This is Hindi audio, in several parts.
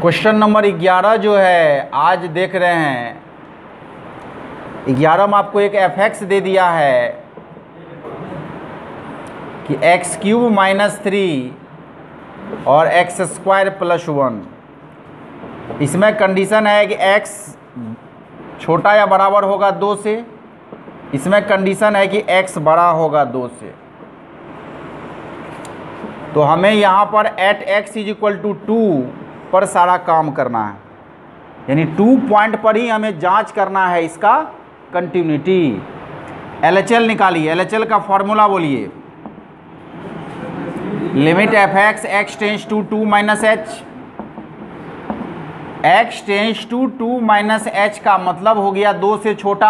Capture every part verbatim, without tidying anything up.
क्वेश्चन नंबर ग्यारह जो है आज देख रहे हैं, ग्यारह में आपको एक एफ एक्स दे दिया है कि एक्स क्यूब माइनस थ्री और एक्स स्क्वायर प्लस वन। इसमें कंडीशन है कि एक्स छोटा या बराबर होगा दो से। इसमें कंडीशन है कि एक्स बड़ा होगा दो से। तो हमें यहाँ पर at x is equal to two पर सारा काम करना है, यानी टू पॉइंट पर ही हमें जांच करना है इसका कंटिन्यूटी। एल एच एल निकालिए। एल एच एल का फॉर्मूला बोलिए। Limit F x x tends to two minus H. X tends to two minus H का मतलब हो गया दो से छोटा।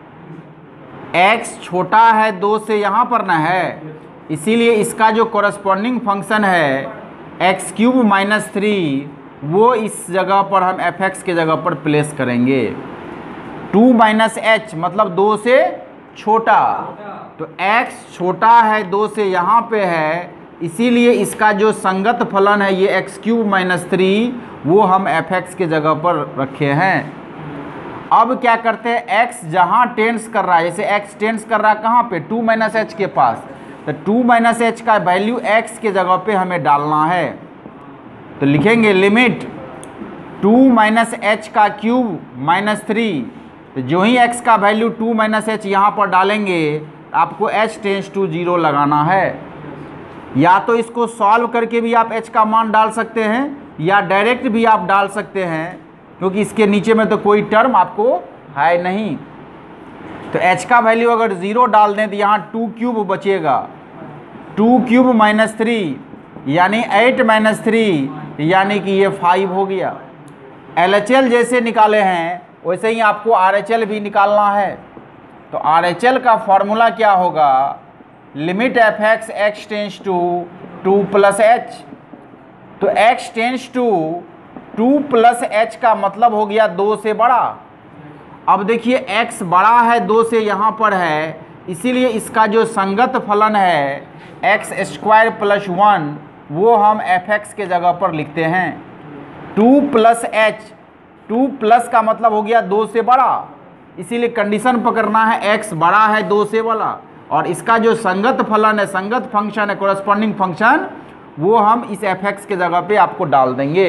एक्स छोटा है दो से यहाँ पर ना है, इसीलिए इसका जो कॉरस्पॉन्डिंग फंक्शन है एक्स क्यूब माइनस थ्री वो इस जगह पर हम एफ एक्स के जगह पर प्लेस करेंगे। टू माइनस एच मतलब दो से छोटा, तो एक्स छोटा है दो से यहाँ पे है, इसीलिए इसका जो संगत फलन है ये एक्स क्यूब माइनस थ्री वो हम एफ एक्स के जगह पर रखे हैं। अब क्या करते हैं, x जहाँ टेंस कर रहा है, जैसे x टेंस कर रहा है कहाँ पे, टू माइनस एच के पास, तो टू माइनस एच का वैल्यू x के जगह पे हमें डालना है। तो लिखेंगे लिमिट टू माइनस एच का क्यूब माइनस थ्री। तो जो ही x का वैल्यू टू माइनस एच यहाँ पर डालेंगे आपको h टेंस टू जीरो लगाना है। या तो इसको सॉल्व करके भी आप h का मान डाल सकते हैं या डायरेक्ट भी आप डाल सकते हैं, क्योंकि इसके नीचे में तो कोई टर्म आपको है नहीं। तो h का वैल्यू अगर ज़ीरो डाल दें तो यहाँ टू क्यूब बचेगा। टू क्यूब माइनस थ्री यानी एट माइनस थ्री यानी कि ये फाइव हो गया। एल एच एल जैसे निकाले हैं वैसे ही आपको आर एच एल भी निकालना है। तो आर एच एल का फॉर्मूला क्या होगा, limit F x x tends to two plus H. तो x tends to two plus H का मतलब हो गया दो से बड़ा। अब देखिए x बड़ा है दो से यहाँ पर है, इसीलिए इसका जो संगत फलन है एक्स स्क्वायर प्लस वन वो हम एफ एक्स के जगह पर लिखते हैं। Two plus H, two plus का मतलब हो गया दो से बड़ा, इसीलिए कंडीशन पकड़ना है x बड़ा है दो से बड़ा, और इसका जो संगत फलन है, संगत फंक्शन है, कॉरस्पॉन्डिंग फंक्शन, वो हम इस एफ एक्स के जगह पे आपको डाल देंगे।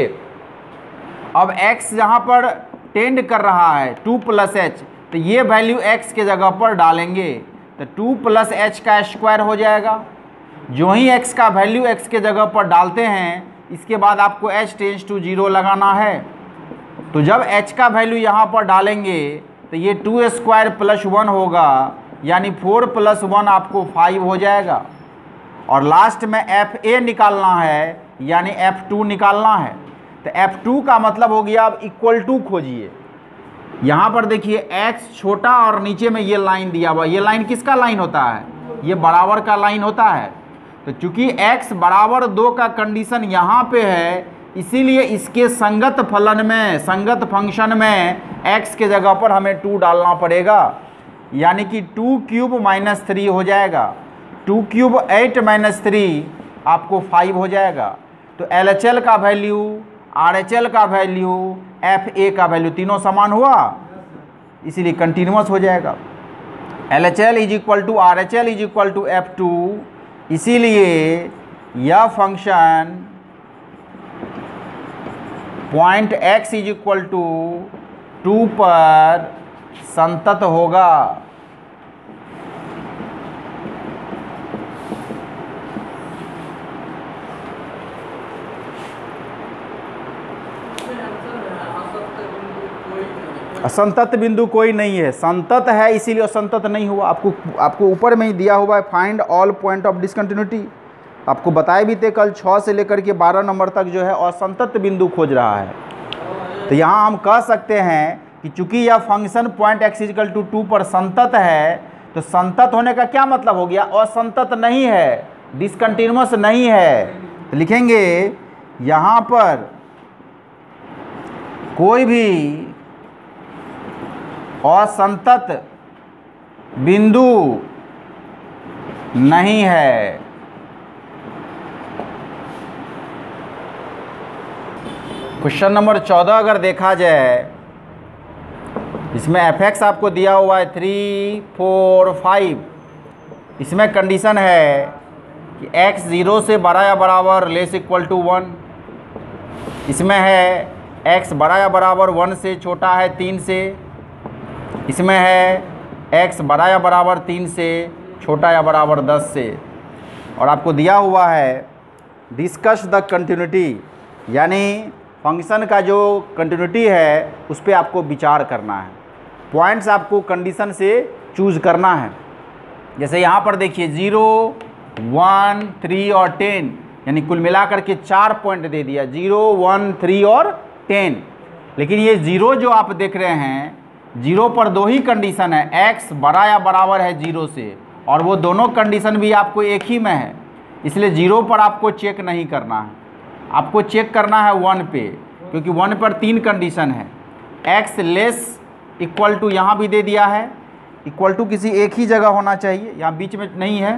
अब x यहाँ पर टेंड कर रहा है टू प्लस एच, तो ये वैल्यू x के जगह पर डालेंगे तो टू प्लस एच का स्क्वायर हो जाएगा। जो ही x का वैल्यू x के जगह पर डालते हैं इसके बाद आपको h टेंस टू जीरो लगाना है। तो जब h का वैल्यू यहाँ पर डालेंगे तो ये टू स्क्वायर प्लस वन होगा, यानी फोर प्लस वन आपको फाइव हो जाएगा। और लास्ट में एफ ए निकालना है, यानी एफ टू निकालना है। तो एफ टू का मतलब हो गया अब इक्वल टू खोजिए। यहाँ पर देखिए x छोटा और नीचे में ये लाइन दिया हुआ, ये लाइन किसका लाइन होता है, ये बराबर का लाइन होता है। तो चूंकि x बराबर दो का कंडीशन यहाँ पे है, इसीलिए इसके संगत फलन में, संगत फंक्शन में x के जगह पर हमें टू डालना पड़ेगा, यानी कि टू क्यूब माइनस थ्री हो जाएगा। Two cube eight minus three आपको फाइव हो जाएगा। तो एल एच एल का वैल्यू, आर एच एल का वैल्यू, एफ ए का वैल्यू तीनों समान हुआ, इसीलिए कंटिन्यूअस हो जाएगा। L H L is equal to R H L is equal to F two, इसीलिए यह function point x is equal to two पर संतत होगा। असंतत बिंदु कोई नहीं है, संतत है इसीलिए असंतत नहीं हुआ। आपको आपको ऊपर में ही दिया हुआ है find all point of discontinuity. आपको बताए भी थे कल छः से लेकर के बारह नंबर तक जो है असंतत बिंदु खोज रहा है। तो यहाँ हम कह सकते हैं कि चूंकि यह function point X equal to two पर संतत है, तो संतत होने का क्या मतलब हो गया, असंतत नहीं है, डिसकंटिन्यूअस नहीं है। तो लिखेंगे यहाँ पर कोई भी असंतत बिंदु नहीं है। क्वेश्चन नंबर चौदह अगर देखा जाए, इसमें एफ एक्स आपको दिया हुआ है थ्री फोर फाइव। इसमें कंडीशन है कि x ज़ीरो से बड़ा या बराबर लेस इक्वल टू वन। इसमें है x बड़ा या बराबर वन से छोटा है तीन से। इसमें है x बड़ा या बराबर तीन से छोटा या बराबर दस से। और आपको दिया हुआ है डिस्कस द कंटिन्यूटी, यानी फंक्शन का जो कंटिन्यूटी है उस पर आपको विचार करना है। पॉइंट्स आपको कंडीशन से चूज़ करना है। जैसे यहाँ पर देखिए ज़ीरो वन थ्री और टेन, यानी कुल मिलाकर के चार पॉइंट दे दिया, ज़ीरो वन थ्री और टेन। लेकिन ये ज़ीरो जो आप देख रहे हैं, ज़ीरो पर दो ही कंडीशन है, x बड़ा या बराबर है ज़ीरो से, और वो दोनों कंडीशन भी आपको एक ही में है। इसलिए ज़ीरो पर आपको चेक नहीं करना है, आपको चेक करना है वन पे, क्योंकि वन पर तीन कंडीशन है। x लेस इक्वल टू यहाँ भी दे दिया है, इक्वल टू किसी एक ही जगह होना चाहिए, यहाँ बीच में नहीं है।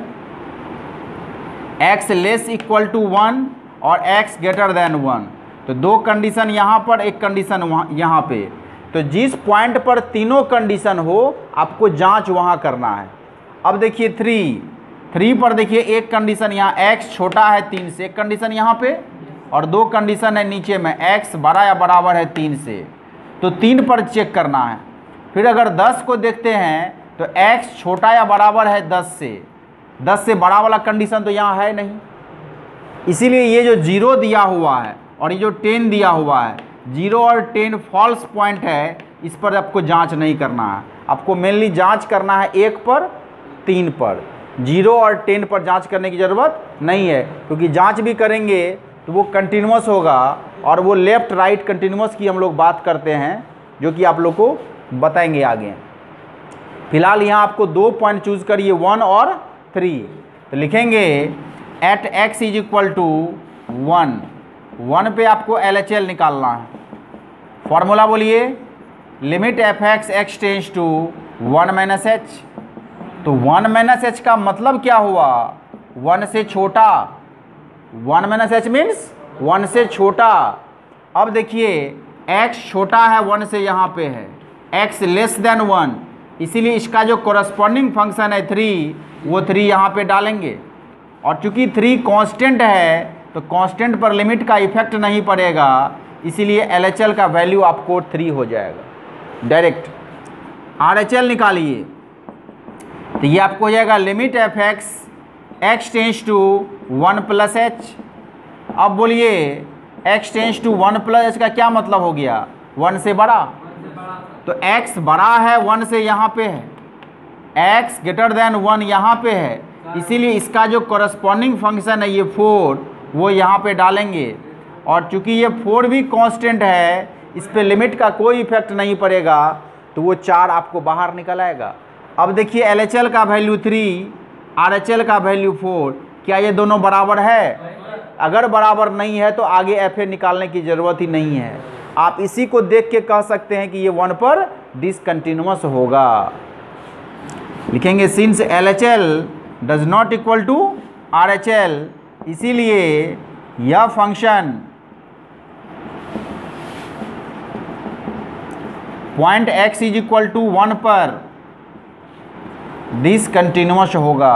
x less equal to one और x ग्रेटर देन वन, तो दो कंडीशन यहाँ पर, एक कंडीशन वहाँ यहाँ पे। तो जिस पॉइंट पर तीनों कंडीशन हो आपको जांच वहाँ करना है। अब देखिए थ्री थ्री पर देखिए एक कंडीशन यहाँ x छोटा है तीन से, एक कंडीशन यहाँ पे, और दो कंडीशन है नीचे में x बड़ा या बराबर है तीन से, तो तीन पर चेक करना है। फिर अगर दस को देखते हैं तो x छोटा या बराबर है दस से, दस से बड़ा वाला कंडीशन तो यहाँ है नहीं। इसीलिए ये जो जीरो दिया हुआ है और ये जो टेन दिया हुआ है, जीरो और टेन फॉल्स पॉइंट है, इस पर आपको जांच नहीं करना है। आपको मेनली जांच करना है एक पर, तीन पर। जीरो और टेन पर जांच करने की ज़रूरत नहीं है, क्योंकि जांच भी करेंगे तो वो कंटिन्यूअस होगा, और वो लेफ़्ट राइट कंटिन्यूअस की हम लोग बात करते हैं, जो कि आप लोग को बताएंगे आगे। फिलहाल यहाँ आपको दो पॉइंट चूज़ करिए, वन और थ्री। तो लिखेंगे at x is equal to one, one पे आपको एल एच एल निकालना है। फॉर्मूला बोलिए, limit F x x tends to one minus h. तो वन माइनस एच का मतलब क्या हुआ, वन से छोटा। One minus h means one से छोटा। अब देखिए x छोटा है वन से, यहाँ पे है x लेस देन वन, इसीलिए इसका जो कोरस्पॉन्डिंग फंक्शन है थ्री, वो थ्री यहाँ पे डालेंगे। और चूंकि थ्री कांस्टेंट है तो कांस्टेंट पर लिमिट का इफेक्ट नहीं पड़ेगा, इसीलिए एल एच एल का वैल्यू आपको थ्री हो जाएगा। डायरेक्ट आर एच एल निकालिए, तो ये आपको हो जाएगा limit F x x tends to one plus h. अब बोलिए x tends to one plus H का क्या मतलब हो गया, वन से बड़ा। तो x बड़ा है वन से, यहाँ पे है, x ग्रेटर देन वन यहाँ पे है, इसीलिए इसका जो कोरस्पॉन्डिंग फंक्शन है ये फोर, वो यहाँ पे डालेंगे। और चूंकि ये फोर भी कांस्टेंट है, इस पे लिमिट का कोई इफेक्ट नहीं पड़ेगा, तो वो चार आपको बाहर निकल आएगा। अब देखिए एल एच एल का value three, R H L का वैल्यू फोर, क्या ये दोनों बराबर है? अगर बराबर नहीं है तो आगे एफ ए निकालने की ज़रूरत ही नहीं है। आप इसी को देख के कह सकते हैं कि ये वन पर डिसकंटिन्यूअस होगा। लिखेंगे since L H L does not equal to R H L, इसीलिए यह function point x is equal to one पर डिसकंटिन्यूअस होगा।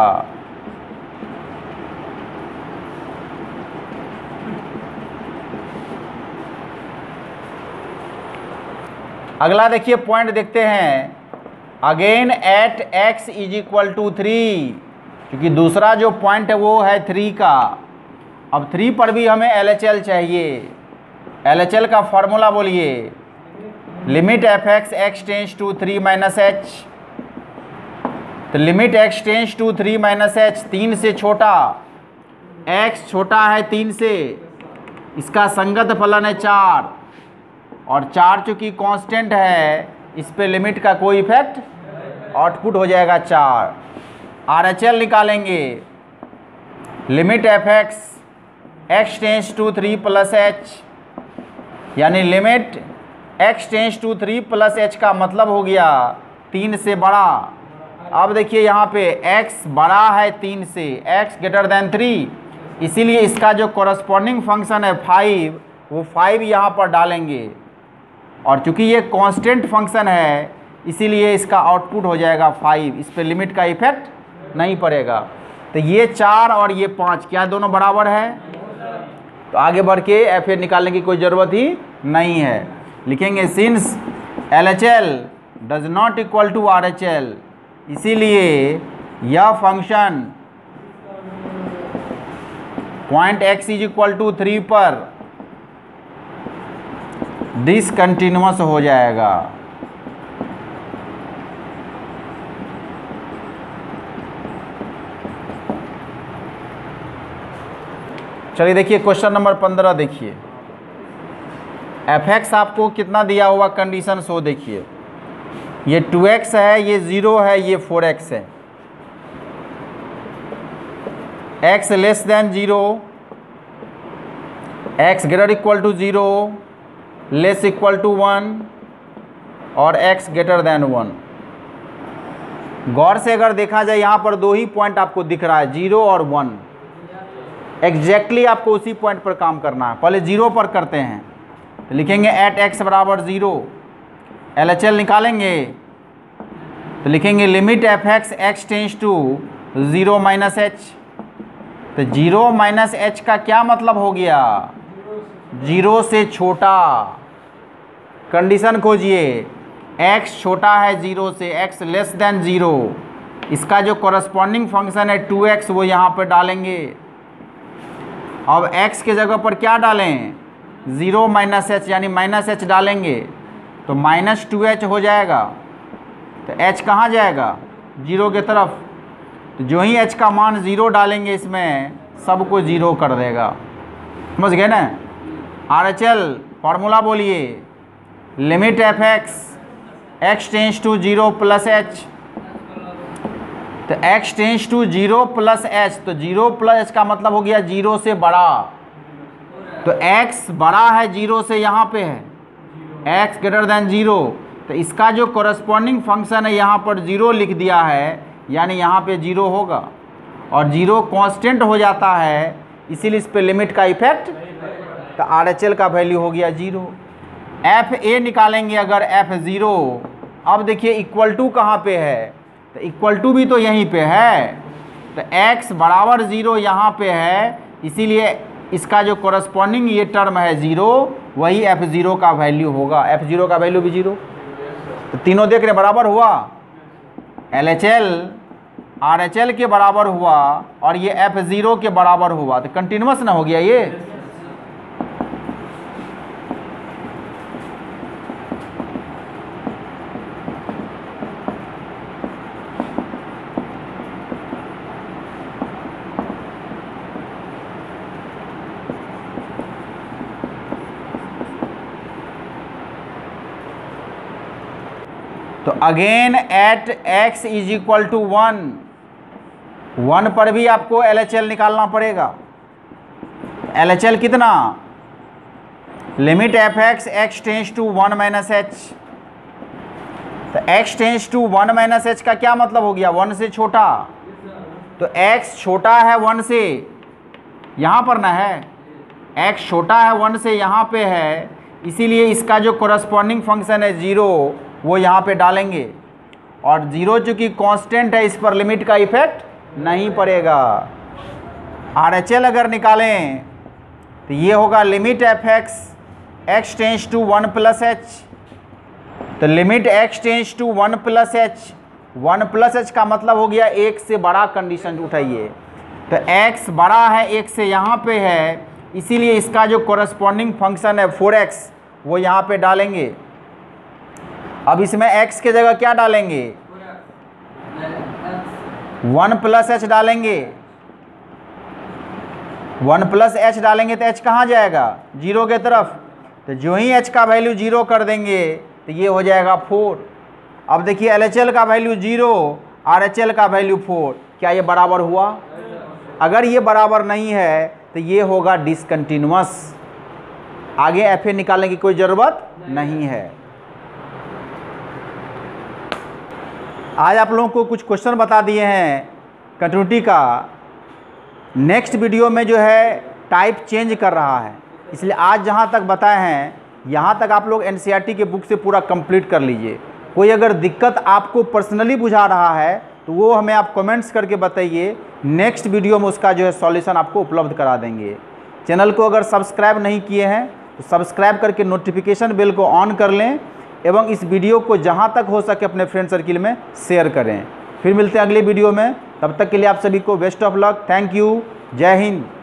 अगला देखिए पॉइंट देखते हैं, again at x is equal to three, क्योंकि दूसरा जो पॉइंट है वो है थ्री का। अब थ्री पर भी हमें एल एच एल चाहिए। एल एच एल का फॉर्मूला बोलिए, limit F x x tends to three minus h. तो limit x tends to three minus h, तीन से छोटा, x छोटा है तीन से, इसका संगत फलन है चार, और चार चूँकि कांस्टेंट है, इस पे लिमिट का कोई इफेक्ट, आउटपुट हो जाएगा चार। आर एच एल निकालेंगे, limit F x x tends to three plus h, यानी limit x tends to three plus H का मतलब हो गया तीन से बड़ा। अब देखिए यहाँ पे x बड़ा है तीन से, x ग्रेटर देन थ्री, इसीलिए इसका जो कोरस्पॉन्डिंग फंक्शन है फाइव, वो फाइव यहाँ पर डालेंगे, और चूंकि ये कांस्टेंट फंक्शन है इसीलिए इसका आउटपुट हो जाएगा फाइव, इस पर लिमिट का इफेक्ट नहीं पड़ेगा। तो ये चार और ये पाँच क्या दोनों बराबर है, तो आगे बढ़ के एफ ए निकालने की कोई ज़रूरत ही नहीं है। लिखेंगे since L H L does not equal to R H L, इसीलिए यह function point x is equal to three पर डिसकंटिन्यूअस हो जाएगा। चलिए देखिए क्वेश्चन नंबर पंद्रह देखिए, एफ एक्स आपको कितना दिया हुआ कंडीशन सो देखिए, ये टू एक्स है, ये ज़ीरो है, ये फोर एक्स है। x less than zero, x greater equal to zero, less equal to one और x ग्रेटर देन वन। गौर से अगर देखा जाए यहाँ पर दो ही पॉइंट आपको दिख रहा है, जीरो और वन। एग्जैक्टली आपको उसी पॉइंट पर काम करना है। पहले जीरो पर करते हैं, तो लिखेंगे एट एक्स बराबर ज़ीरो, एल एच एल निकालेंगे तो लिखेंगे limit F x x tends to zero minus h. तो जीरो माइनस एच का क्या मतलब हो गया, जीरो से छोटा। कंडीशन खोजिए, x छोटा है जीरो से, x लेस देन ज़ीरो। इसका जो कॉरस्पॉन्डिंग फंक्शन है टू एक्स वो यहाँ पर डालेंगे। अब x के जगह पर क्या डालें, ज़ीरो माइनस एच यानी माइनस एच डालेंगे तो माइनस टू एच हो जाएगा। तो h कहाँ जाएगा, जीरो के तरफ। तो जो ही h का मान ज़ीरो डालेंगे इसमें सबको ज़ीरो कर देगा। समझ गए ना। आर एच एल फार्मूला बोलिए, limit F x x tends to zero plus H. तो x tends to zero plus H, तो जीरो प्लस एच का मतलब हो गया जीरो से बड़ा। तो x बड़ा है जीरो से, यहाँ पे है x ग्रेटर देन जीरो। तो इसका जो कॉरस्पॉन्डिंग फंक्शन है यहाँ पर जीरो लिख दिया है, यानी यहाँ पे जीरो होगा। और जीरो कांस्टेंट हो जाता है इसीलिए इस पे लिमिट का इफेक्ट, तो आर एच एल का वैल्यू हो गया जीरो। एफ ए निकालेंगे अगर एफ ज़ीरो। अब देखिए इक्वल टू कहाँ पे है, तो इक्वल टू भी तो यहीं पे है। तो x बराबर ज़ीरो यहाँ पे है, इसीलिए इसका जो कॉरस्पॉन्डिंग ये टर्म है ज़ीरो, वही एफ ज़ीरो का वैल्यू होगा। एफ ज़ीरो का वैल्यू भी ज़ीरो। तो तीनों देख रहे बराबर हुआ, L H L R H L के बराबर हुआ और ये एफ ज़ीरो के बराबर हुआ। तो कंटिन्यूअस ना हो गया ये। तो again at x is equal to one, one पर भी आपको एल एच एल निकालना पड़ेगा। एल एच एल कितना, limit F x x tends to one minus h. तो x tends to one minus H का क्या मतलब हो गया, वन से छोटा। तो x छोटा है वन से, यहाँ पर ना है, x छोटा है वन से यहाँ पे है, इसीलिए इसका जो कॉरस्पॉन्डिंग फंक्शन है ज़ीरो वो यहाँ पे डालेंगे। और ज़ीरो चूँकि कांस्टेंट है इस पर लिमिट का इफेक्ट नहीं पड़ेगा। आर एच एल अगर निकालें तो ये होगा limit F x x tends to one plus H. तो limit x tends to one plus h, one plus H का मतलब हो गया एक से बड़ा कंडीशन उठाइए। तो x बड़ा है एक से यहाँ पे है, इसीलिए इसका जो कॉरस्पॉन्डिंग फंक्शन है फोर एक्स वो यहाँ पे डालेंगे। अब इसमें x के जगह क्या डालेंगे, वन प्लस एच डालेंगे। वन प्लस एच डालेंगे तो h कहाँ जाएगा, जीरो के तरफ। तो जो ही h का वैल्यू जीरो कर देंगे तो ये हो जाएगा फोर। अब देखिए एल एच एल का value zero, R H L का वैल्यू फोर, क्या ये बराबर हुआ। अगर ये बराबर नहीं है तो ये होगा डिसकंटिन्यूअस। आगे एफ ए निकालने की कोई ज़रूरत नहीं है। आज आप लोगों को कुछ क्वेश्चन बता दिए हैं कंटिन्यूटी का। नेक्स्ट वीडियो में जो है टाइप चेंज कर रहा है। इसलिए आज जहाँ तक बताए हैं यहाँ तक आप लोग एनसीईआरटी के बुक से पूरा कंप्लीट कर लीजिए। कोई अगर दिक्कत आपको पर्सनली बुझा रहा है तो वो हमें आप कमेंट्स करके बताइए, नेक्स्ट वीडियो में उसका जो है सॉल्यूशन आपको उपलब्ध करा देंगे। चैनल को अगर सब्सक्राइब नहीं किए हैं तो सब्सक्राइब करके नोटिफिकेशन बेल को ऑन कर लें एवं इस वीडियो को जहाँ तक हो सके अपने फ्रेंड सर्किल में शेयर करें। फिर मिलते हैं अगले वीडियो में, तब तक के लिए आप सभी को best of luck. Thank you. जय हिंद।